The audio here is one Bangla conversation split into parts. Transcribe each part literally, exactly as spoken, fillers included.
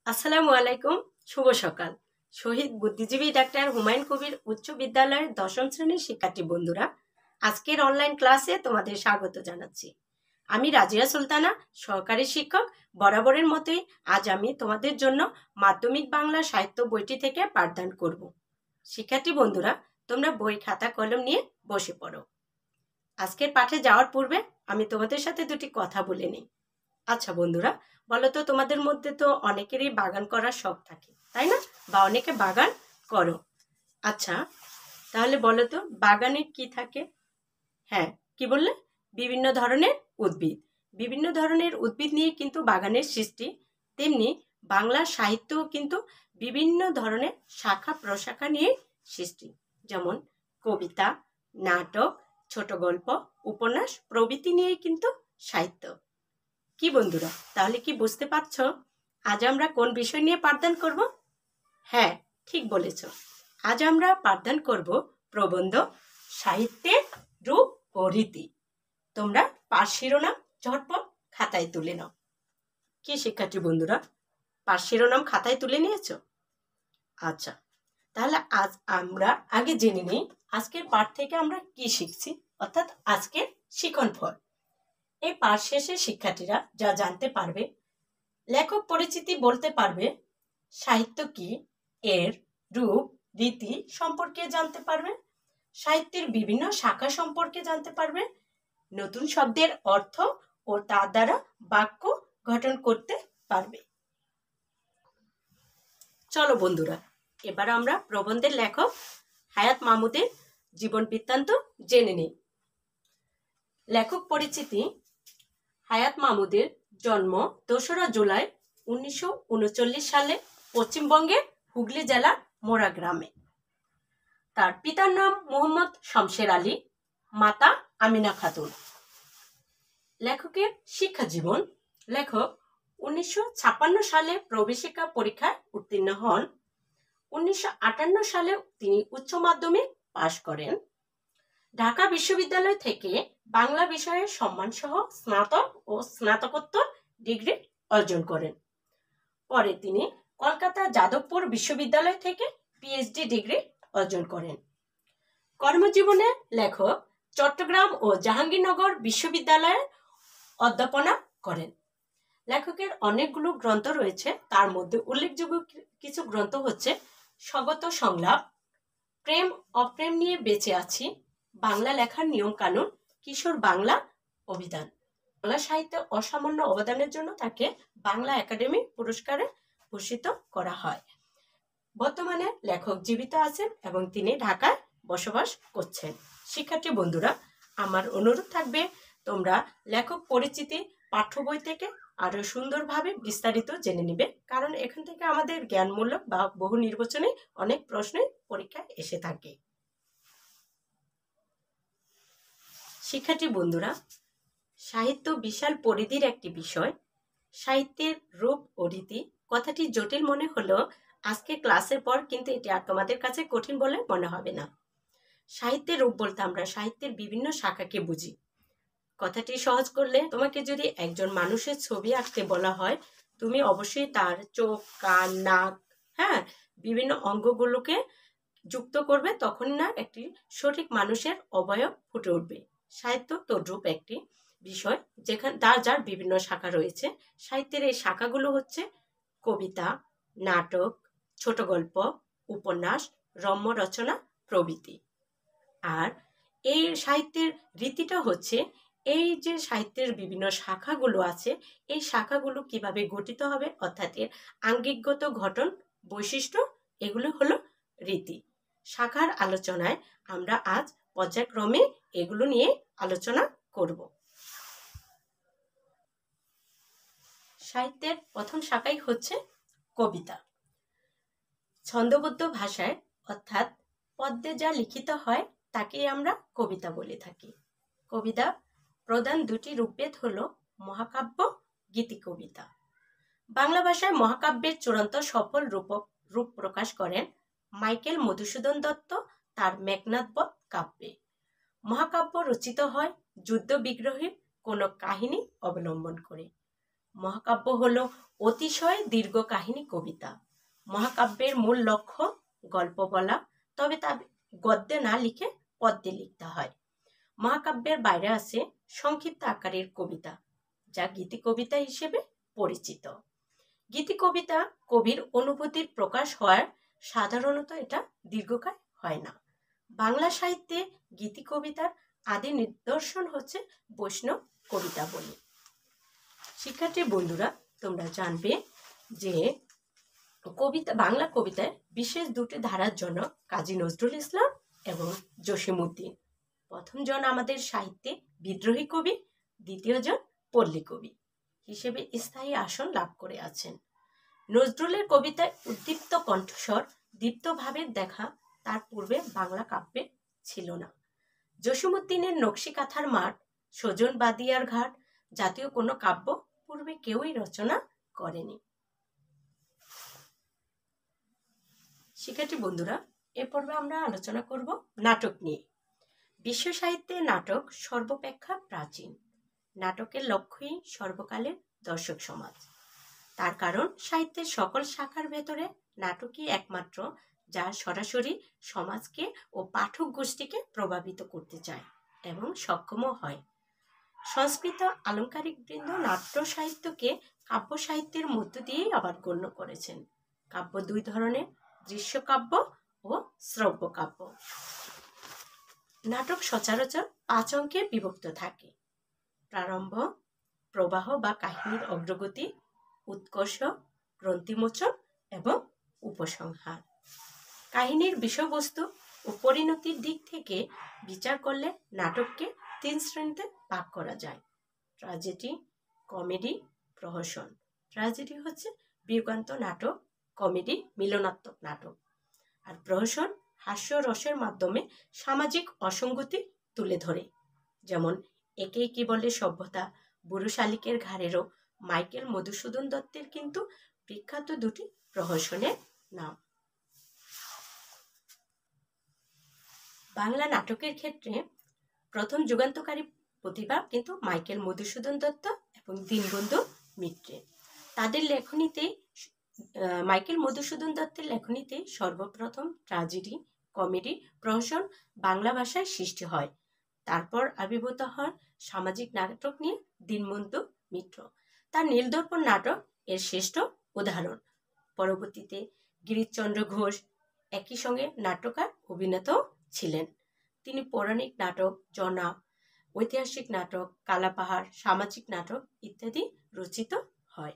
আসসালামু আলাইকুম। শুভ সকাল। শহীদ বুদ্ধিজীবী ডাক্তার হুমায়ুন কবির উচ্চ বিদ্যালয়ের দশম শ্রেণীর শিক্ষার্থী বন্ধুরা, আজকের অনলাইন ক্লাসে তোমাদের স্বাগত জানাচ্ছি। আমি রাজিয়া সুলতানা, সহকারী শিক্ষক। বরাবরের মতোই আজ আমি তোমাদের জন্য মাধ্যমিক বাংলা সাহিত্য বইটি থেকে পাঠদান করব। শিক্ষার্থী বন্ধুরা, তোমরা বই, খাতা, কলম নিয়ে বসে পড়ো। আজকের পাঠে যাওয়ার পূর্বে আমি তোমাদের সাথে দুটি কথা বলে নিই। আচ্ছা বন্ধুরা, বলো তো, তোমাদের মধ্যে তো অনেকেরই বাগান করার শখ থাকে, তাই না? বা অনেকে বাগান করো। আচ্ছা, তাহলে বলো তো, বাগানে কি থাকে? হ্যাঁ, কি বললে? বিভিন্ন ধরনের উদ্ভিদ। বিভিন্ন ধরনের উদ্ভিদ নিয়ে কিন্তু বাগানের সৃষ্টি। তেমনি বাংলা সাহিত্যও কিন্তু বিভিন্ন ধরনের শাখা প্রশাখা নিয়ে সৃষ্টি। যেমন কবিতা, নাটক, ছোট গল্প, উপন্যাস প্রভৃতি নিয়েই কিন্তু সাহিত্য। কি বন্ধুরা, তাহলে কি বুঝতে পারছ আজ আমরা কোন বিষয় নিয়ে পাঠদান করব? হ্যাঁ, ঠিক বলেছ। আজ আমরা পাঠদান করব প্রবন্ধ, সাহিত্যের রূপ ও রীতি। তোমরা পাঠ শিরোনাম ঝটপট খাতায় তুলে নাও। কি শিক্ষার্থী বন্ধুরা, পাঠ শিরোনাম খাতায় তুলে নিয়েছো? আচ্ছা, তাহলে আজ আমরা আগে জেনে নিই আজকের পাঠ থেকে আমরা কি শিখছি, অর্থাৎ আজকের শিখন ফল। এই পাঠ শেষে শিক্ষার্থীরা যা জানতে পারবে: লেখক পরিচিতি বলতে পারবে, সাহিত্য কি এর রূপ রীতি সম্পর্কে জানতে পারবে, সাহিত্যের বিভিন্ন শাখা সম্পর্কে জানতে পারবে, নতুন শব্দের অর্থ ও তার দ্বারা বাক্য গঠন করতে পারবে। চলো বন্ধুরা, এবার আমরা প্রবন্ধের লেখক হায়াত মাহমুদের জীবন বৃত্তান্ত জেনে নিই। লেখক পরিচিতি: হায়াত মাহমুদের জন্ম দোসরা জুলাই উনিশশো উনচল্লিশ সালে পশ্চিমবঙ্গের হুগলি জেলার মোরা গ্রামে। তার পিতার নাম মোহাম্মদ শমশের আলী, মাতা আমিনা খাতুন। লেখকের শিক্ষা জীবন: লেখক উনিশশো ছাপ্পান্ন সালে প্রবেশিকা পরীক্ষায় উত্তীর্ণ হন। উনিশশো আটান্ন সালে তিনি উচ্চ মাধ্যমিক পাশ করেন। ঢাকা বিশ্ববিদ্যালয় থেকে বাংলা বিষয়ে সম্মানসহ স্নাতক ও স্নাতকোত্তর ডিগ্রি অর্জন করেন। পরে তিনি কলকাতা যাদবপুর বিশ্ববিদ্যালয় থেকে পিএইচডি ডিগ্রি অর্জন করেন। কর্মজীবনে লেখক চট্টগ্রাম ও জাহাঙ্গীরনগর বিশ্ববিদ্যালয়ে অধ্যাপনা করেন। লেখকের অনেকগুলো গ্রন্থ রয়েছে, তার মধ্যে উল্লেখযোগ্য কিছু গ্রন্থ হচ্ছে স্বগত সংলাপ, প্রেম অপ্রেম নিয়ে বেঁচে আছি, বাংলা লেখার নিয়ম কানুন, কিশোর বাংলা অভিধান। বাংলা সাহিত্যে অসামান্য অবদানের জন্য তাকে বাংলা একাডেমি পুরস্কারে ভূষিত করা হয়। বর্তমানে লেখক জীবিত আছেন এবং তিনি ঢাকায় বসবাস করছেন। শিক্ষার্থী বন্ধুরা, আমার অনুরোধ থাকবে তোমরা লেখক পরিচিতি পাঠ্য বই থেকে আরো সুন্দরভাবে বিস্তারিত জেনে নিবে, কারণ এখান থেকে আমাদের জ্ঞানমূলক বা বহু নির্বাচনে অনেক প্রশ্নই পরীক্ষায় এসে থাকে। শিক্ষার্থী বন্ধুরা, সাহিত্য বিশাল পরিধির একটি বিষয়। সাহিত্যের রূপ ও রীতি কথাটি জটিল মনে হলেও আজকে ক্লাসের পর কিন্তু এটি আর তোমাদের কাছে কঠিন বলে মনে হবে না। সাহিত্যের রূপ বলতে আমরা সাহিত্যের বিভিন্ন শাখাকে বুঝি। কথাটি সহজ করলে, তোমাকে যদি একজন মানুষের ছবি আঁকতে বলা হয়, তুমি অবশ্যই তার চোখ, কান, নাক, হ্যাঁ, বিভিন্ন অঙ্গগুলোকে যুক্ত করবে, তখন না একটি সঠিক মানুষের অবয়ব ফুটে উঠবে। সাহিত্য তদ্রূপ একটি বিষয়, যেখানে তার যার বিভিন্ন শাখা রয়েছে। সাহিত্যের এই শাখাগুলো হচ্ছে কবিতা, নাটক, ছোট গল্প, উপন্যাস, রম্য রচনা প্রভৃতি। আর এই সাহিত্যের রীতিটা হচ্ছে, এই যে সাহিত্যের বিভিন্ন শাখাগুলো আছে, এই শাখাগুলো কিভাবে গঠিত হবে, অর্থাৎ এর আঙ্গিকগত গঠন, বৈশিষ্ট্য, এগুলো হলো রীতি। শাখার আলোচনায় আমরা আজ পর্যায়ক্রমে এগুলো নিয়ে আলোচনা করব। সাহিত্যের প্রথম শাখাই হচ্ছে কবিতা। ছন্দবদ্ধ ভাষায়, অর্থাৎ পদ্যে যা লিখিত হয় তাকেই আমরা কবিতা বলে থাকি। কবিতা প্রধান দুটি রূপভেদ হলো মহাকাব্য, গীতি কবিতা। বাংলা ভাষায় মহাকাব্যের চূড়ান্ত সফল রূপক রূপ প্রকাশ করেন মাইকেল মধুসূদন দত্ত তার মেঘনাদ বধ কাব্যে। মহাকাব্য রচিত হয় যুদ্ধ বিগ্রহের কোনো কাহিনী অবলম্বন করে। মহাকাব্য হলো অতিশয় দীর্ঘ কাহিনী কবিতা। মহাকাব্যের মূল লক্ষ্য গল্প বলা, তবে তা গদ্যে না লিখে পদ্যে লিখতে হয়। মহাকাব্যের বাইরে আছে সংক্ষিপ্ত আকারের কবিতা, যা গীতি কবিতা হিসেবে পরিচিত। গীতি কবিতা কবির অনুভূতির প্রকাশ হওয়ার সাধারণত এটা দীর্ঘকায় হয় না। বাংলা সাহিত্যে গীতি কবিতার আদি নিদর্শন হচ্ছে বৈষ্ণব কবিতা বলি। শিক্ষার্থী বন্ধুরা, তোমরা জানবে যে কবিতা বাংলা কবিতায় বিশেষ দুটি ধারার জন্য কাজী নজরুল ইসলাম এবং জসিমউদ্দিন। প্রথম জন আমাদের সাহিত্যে বিদ্রোহী কবি, দ্বিতীয় জন পল্লী কবি হিসেবে স্থায়ী আসন লাভ করে আছেন। নজরুলের কবিতায় উদ্দীপ্ত কণ্ঠস্বর, দীপ্ত ভাবের দেখা তার পূর্বে বাংলা কাব্যে ছিল না। জসিমউদ্দিনের নকশি কাঁথার মাঠ, সজন বাদিয়ার ঘাট জাতীয় কোনো কাব্য পূর্বে কেউই রচনা করেনি। শিক্ষার্থী বন্ধুরা, এ পর্বে আমরা আলোচনা করব নাটক নিয়ে। বিশ্ব সাহিত্যে নাটক সর্বাপেক্ষা প্রাচীন। নাটকের লক্ষ্যই সর্বকালের দর্শক সমাজ। তার কারণ সাহিত্যের সকল শাখার ভেতরে নাটকই একমাত্র যা সরাসরি সমাজকে ও পাঠক গোষ্ঠীকে প্রভাবিত করতে চায় এবং সক্ষমও হয়। সংস্কৃত আলংকারিক বৃন্দ নাট্য সাহিত্যকে কাব্য সাহিত্যের মধ্য দিয়েই আবার গণ্য করেছেন। কাব্য দুই ধরনের, দৃশ্যকাব্য ও শ্রব্য কাব্য। নাটক সচরাচর পাঁচ অঙ্কে বিভক্ত থাকে: প্রারম্ভ, প্রবাহ বা কাহিনীর অগ্রগতি, উৎকর্ষ, গ্রন্থিমোচন এবং উপসংহার। কাহিনীর বিষয়বস্তু ও পরিণতির দিক থেকে বিচার করলে নাটককে তিন শ্রেণীতে ভাগ করা যায়: ট্র্যাজেডি, কমেডি, প্রহসন। ট্র্যাজেডি হচ্ছে বিয়োগান্ত নাটক, কমেডি মিলনাত্মক নাটক, আর প্রহসন হাস্য রসের মাধ্যমে সামাজিক অসঙ্গতি তুলে ধরে। যেমন একেই কি বলে সভ্যতা, বুড়ো শালিকের ঘাড়েরও মাইকেল মধুসূদন দত্তের কিন্তু বিখ্যাত দুটি প্রহসনের নাম। বাংলা নাটকের ক্ষেত্রে প্রথম যুগান্তকারী প্রতিভা কিন্তু মাইকেল মধুসূদন দত্ত এবং দীনবন্ধু মিত্রে। তাদের লেখনীতেই মাইকেল মধুসূদন দত্তের লেখনীতে সর্বপ্রথম ট্র্যাজেডি, কমেডি, প্রহসন বাংলা ভাষায় সৃষ্টি হয়। তারপর আবির্ভূত হন সামাজিক নাটক নিয়ে দীনবন্ধু মিত্র। তার নীলদর্পণ নাটক এর শ্রেষ্ঠ উদাহরণ। পরবর্তীতে গিরিশচন্দ্র ঘোষ একই সঙ্গে নাট্যকার, অভিনেতাও ছিলেন। তিনি পৌরাণিক নাটক জনা, ঐতিহাসিক নাটক কালাপাহাড়, সামাজিক নাটক ইত্যাদি রচিত হয়।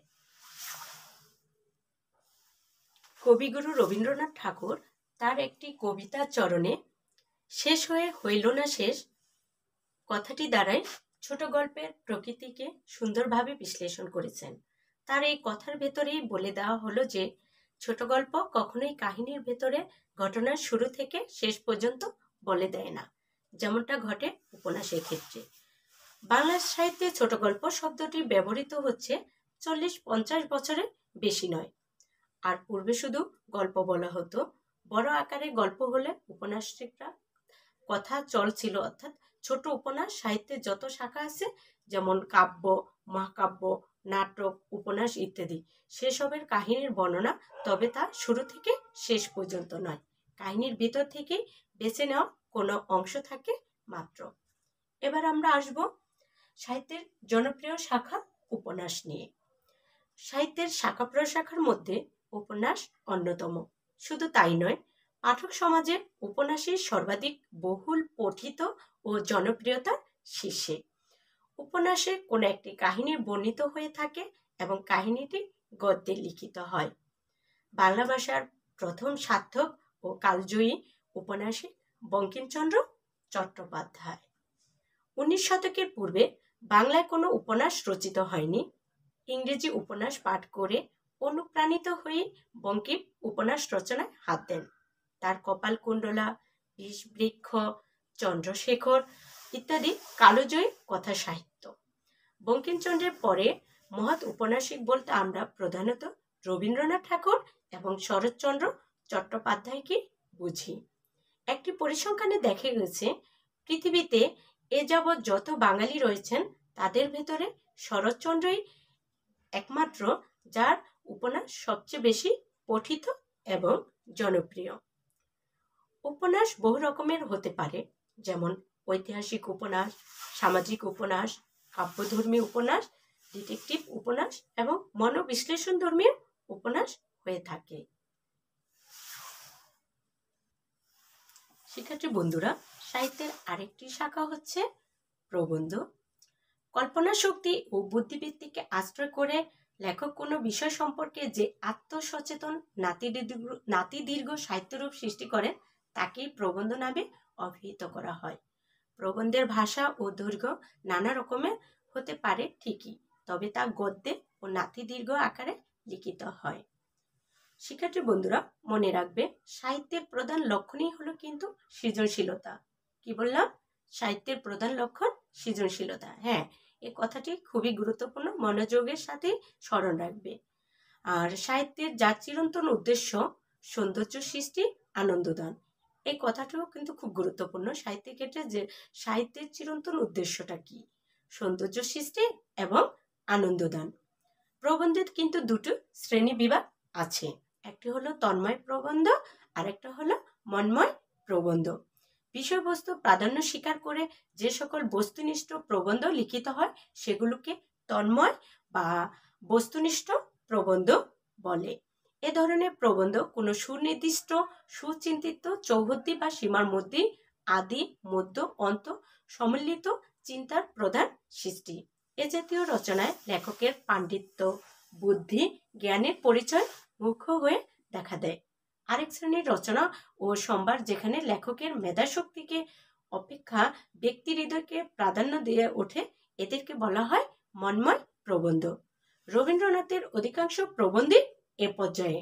কবিগুরু রবীন্দ্রনাথ ঠাকুর তার একটি কবিতা চরণে শেষ হয়ে হইল না শেষ কথাটি দ্বারাই ছোট গল্পের প্রকৃতিকে সুন্দরভাবে বিশ্লেষণ করেছেন। তার এই কথার ভেতরেই বলে দেওয়া হলো যে ছোট গল্প কখনোই কাহিনীর ভেতরে ঘটনার শুরু থেকে শেষ পর্যন্ত বলে দেয় না, যেমনটা ঘটে উপন্যাসের ক্ষেত্রে। বাংলা সাহিত্যে ছোট গল্প শব্দটি ব্যবহৃত হচ্ছে চল্লিশ পঞ্চাশ বছরের বেশি নয়। আর পূর্বে শুধু গল্প বলা হতো। বড় আকারে গল্প হলে উপন্যাসিকরা কথা চল ছিল, অর্থাৎ ছোট উপন্যাস সাহিত্যের যত শাখা আছে, যেমন কাব্য, মহাকাব্য, নাটক, উপন্যাস ইত্যাদি, সেসবের কাহিনীর বর্ণনা, তবে তা শুরু থেকে শেষ পর্যন্ত নয়, কাহিনীর ভিতর থেকেই বেছে নেওয়া কোনো অংশ থাকে মাত্র। এবার আমরা আসব সাহিত্যের জনপ্রিয় শাখা উপন্যাস নিয়ে। সাহিত্যের শাখা প্রশাখার মধ্যে উপন্যাস অন্যতম। শুধু তাই নয়, পাঠক সমাজে উপন্যাসের সর্বাধিক বহুল পঠিত ও জনপ্রিয়তার শীর্ষে। উপন্যাসে কোনো একটি কাহিনী বর্ণিত হয়ে থাকে এবং কাহিনীটি গদ্যে লিখিত হয়। বাংলা ভাষার প্রথম সার্থক ও কালজয়ী উপন্যাসিক বঙ্কিমচন্দ্র চট্টোপাধ্যায়। উনিশ শতকের পূর্বে বাংলায় কোনো উপন্যাস রচিত হয়নি। ইংরেজি উপন্যাস পাঠ করে অনুপ্রাণিত হয়ে বঙ্কিম উপন্যাস রচনায় হাত দেন। তার কপালকুণ্ডলা, বিষবৃক্ষ, চন্দ্রশেখর ইত্যাদি কালজয়ী কথা সাহিত্য। বঙ্কিমচন্দ্রের পরে মহৎ উপন্যাসিক বলতে আমরা প্রধানত রবীন্দ্রনাথ ঠাকুর এবং শরৎচন্দ্র চট্টোপাধ্যায়কে বুঝি। একটি পরিসংখ্যানে দেখা গেছে, পৃথিবীতে এ যাবৎ যত বাঙালি রয়েছেন তাদের ভেতরে শরৎচন্দ্রই একমাত্র যার উপন্যাস সবচেয়ে বেশি পঠিত এবং জনপ্রিয়। উপন্যাস বহু রকমের হতে পারে, যেমন ঐতিহাসিক উপন্যাস, সামাজিক উপন্যাস, কাব্যধর্মী উপন্যাস, ডিটেকটিভ উপন্যাস এবং মনোবিশ্লেষণ ধর্মী উপন্যাস হয়ে থাকে। শিক্ষার্থী বন্ধুরা, সাহিত্যের আরেকটি শাখা হচ্ছে প্রবন্ধ। কল্পনা শক্তি ও বুদ্ধিবৃত্তিকে আশ্রয় করে লেখক কোনো বিষয় সম্পর্কে যে আত্মসচেতন নাতিদীর্ঘ নাতিদীর্ঘ সাহিত্যরূপ সৃষ্টি করেন তাকেই প্রবন্ধ নামে অভিহিত করা হয়। প্রবন্ধের ভাষা ও দৈর্ঘ্য নানা রকমের হতে পারে ঠিকই, তবে তা গদ্যে ও নাতিদীর্ঘ আকারে লিখিত হয়। শিক্ষার্থী বন্ধুরা, মনে রাখবে সাহিত্যের প্রধান লক্ষণই হলো কিন্তু সৃজনশীলতা। কি বললাম? সাহিত্যের প্রধান লক্ষণ সৃজনশীলতা। হ্যাঁ, এই কথাটি খুবই গুরুত্বপূর্ণ, মনোযোগের সাথে স্মরণ রাখবে। আর সাহিত্যের যার চিরন্তন উদ্দেশ্য সৌন্দর্য সৃষ্টি, আনন্দদান, এই কথাটাও কিন্তু খুব গুরুত্বপূর্ণ সাহিত্যের ক্ষেত্রে, যে সাহিত্যের চিরন্তন উদ্দেশ্যটা কি? সৌন্দর্য সৃষ্টি এবং আনন্দদান। প্রবন্ধের কিন্তু দুটো শ্রেণী বিভাগ আছে, একটি হলো তন্ময় প্রবন্ধ আর একটা হলো মন্ময় প্রবন্ধ। বিষয়বস্তু প্রাধান্য স্বীকার করে যে সকল বস্তুনিষ্ঠ প্রবন্ধ লিখিত হয় সেগুলোকে তন্ময় বা বস্তুনিষ্ঠ প্রবন্ধ বলে। এ ধরনের প্রবন্ধ কোনো সুনির্দিষ্ট সুচিন্তিত চৌহদ্দি বা সীমার মধ্যে আদি মধ্য অন্ত সম্মিলিত চিন্তার প্রধান সৃষ্টি। এ জাতীয় রচনায় লেখকের পাণ্ডিত্য, বুদ্ধি, জ্ঞানের পরিচয় মুখ্য হয়ে দেখা দেয়। আরেক শ্রেণীর রচনা ও সম্ভার যেখানে লেখকের মেধাশক্তিকে অপেক্ষা ব্যক্তি হৃদয়কে প্রাধান্য দিয়ে ওঠে, এদেরকে বলা হয় মন্ময় প্রবন্ধ। রবীন্দ্রনাথের অধিকাংশ প্রবন্ধই এ পর্যায়ে।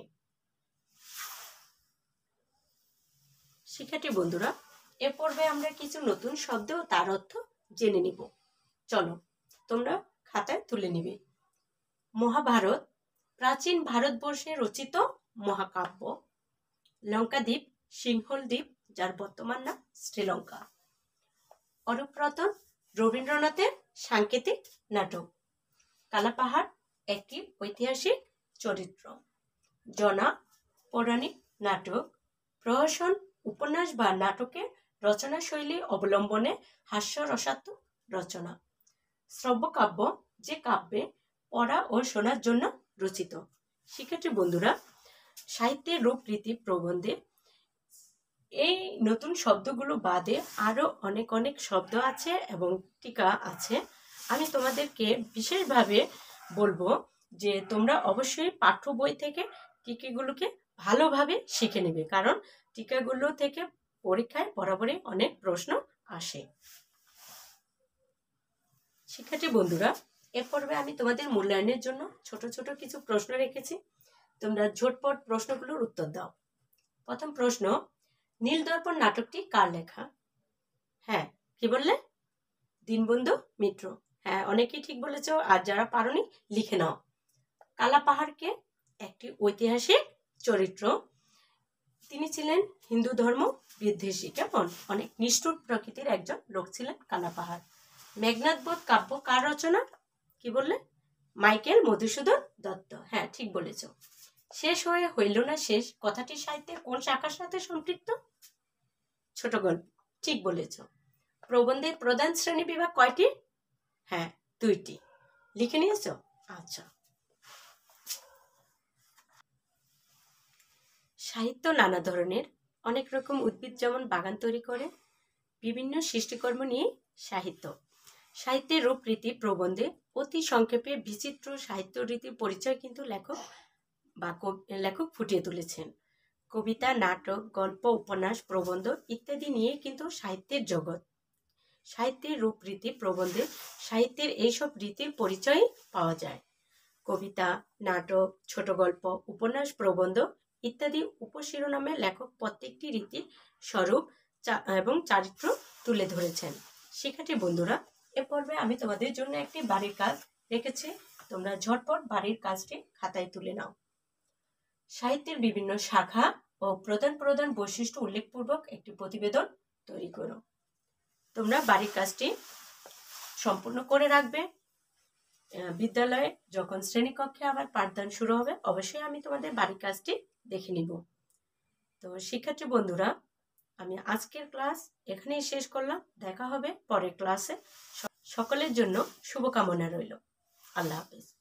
শিক্ষার্থী বন্ধুরা, এ পর্বে আমরা কিছু নতুন শব্দ ও তার অর্থ জেনে নিব। চলো, তোমরা খাতায় তুলে নিবে। মহাভারত প্রাচীন ভারতবর্ষে রচিত মহাকাব্য। লঙ্কাদ্বীপ সিংহল দ্বীপ, যার বর্তমান নাম শ্রীলঙ্কা। অরূপরতন রবীন্দ্রনাথের সাংকেতিক নাটক। কালাপাহাড় একটি ঐতিহাসিক চরিত্র। জনা পৌরাণিক নাটক। প্রহসন উপন্যাস বা নাটকের রচনা শৈলী অবলম্বনে হাস্যরসাত্মক রচনা। শ্রব্যকাব্য যে কাব্যে পড়া ও শোনার জন্য রচিত। শিক্ষার্থী বন্ধুরা, সাহিত্যের রূপরীতি প্রবন্ধে এই নতুন শব্দগুলো বাদে আরো অনেক অনেক শব্দ আছে এবং টিকা আছে। আমি তোমাদেরকে বিশেষভাবে বলবো যে তোমরা অবশ্যই পাঠ্য বই থেকে টিকাগুলোকে ভালোভাবে শিখে নেবে, কারণ টিকাগুলো থেকে পরীক্ষায় বরাবরই অনেক প্রশ্ন আসে। শিক্ষার্থী বন্ধুরা, এ পর্বে আমি তোমাদের মূল্যায়নের জন্য ছোট ছোট কিছু প্রশ্ন রেখেছি, তোমরা ঝটপট প্রশ্নগুলোর উত্তর দাও। প্রথম প্রশ্ন, নীলদর্পণ নাটকটি কার লেখা? হ্যাঁ, কি বললে? দীনবন্ধু মিত্র। হ্যাঁ, অনেকেই ঠিক বলেছ, আর যারা পারোনি লিখে নাও। কালাপাহাড়কে একটি ঐতিহাসিক চরিত্র, তিনি ছিলেন হিন্দু ধর্ম বিদ্বেষী, কেমন অনেক নিষ্ঠুর প্রকৃতির একজন লোক ছিলেন কালাপাহাড়। মেঘনাদবধ কাব্য কার রচনা? কি বললে? মাইকেল মধুসূদন দত্ত। হ্যাঁ, ঠিক বলেছ। শেষ হয়ে হইল না শেষ কথাটি সাহিত্যের কোন শাখার সাথে সম্পৃক্ত? ছোট গল্প। ঠিক বলেছ। প্রবন্ধের প্রধান শ্রেণী বিভাগ কয়টি? হ্যাঁ, দুইটি। লিখে নিয়েছ? আচ্ছা। সাহিত্য নানা ধরনের, অনেক রকম উদ্ভিদ যেমন বাগান তৈরি করে, বিভিন্ন সৃষ্টিকর্ম নিয়ে সাহিত্য। সাহিত্যের রূপরীতি প্রবন্ধে অতি সংক্ষেপে বিচিত্র সাহিত্য রীতির পরিচয় কিন্তু লেখক বা লেখক ফুটিয়ে তুলেছেন। কবিতা, নাটক, গল্প, উপন্যাস, প্রবন্ধ ইত্যাদি নিয়ে কিন্তু সাহিত্যের জগৎ। সাহিত্যের রূপরীতি প্রবন্ধে সাহিত্যের এইসব রীতির পরিচয় পাওয়া যায়। কবিতা, নাটক, ছোট গল্প, উপন্যাস, প্রবন্ধ ইত্যাদি উপশিরোনামে লেখক প্রত্যেকটি রীতির স্বরূপ এবং চারিত্র তুলে ধরেছেন। শিক্ষার্থী বন্ধুরা, এ পর্বে আমি তোমাদের জন্য একটি বাড়ির কাজ রেখেছি, তোমরা ঝটপট বাড়ির কাজটি খাতায় তুলে নাও। সাহিত্যের বিভিন্ন শাখা ও প্রধান প্রধান বৈশিষ্ট্য উল্লেখপূর্বক একটি প্রতিবেদন তৈরি করো। তোমরা বাড়ির কাজটি সম্পূর্ণ করে রাখবে বিদ্যালয়ে যখন শ্রেণীকক্ষে আবার পাঠদান শুরু হবে অবশ্যই আমি তোমাদের বাড়ির কাজটি দেখে নিব। তো শিক্ষার্থী বন্ধুরা, আমি আজকের ক্লাস এখানেই শেষ করলাম। দেখা হবে পরের ক্লাসে। সকলের জন্য শুভকামনা রইল। আল্লাহ হাফেজ।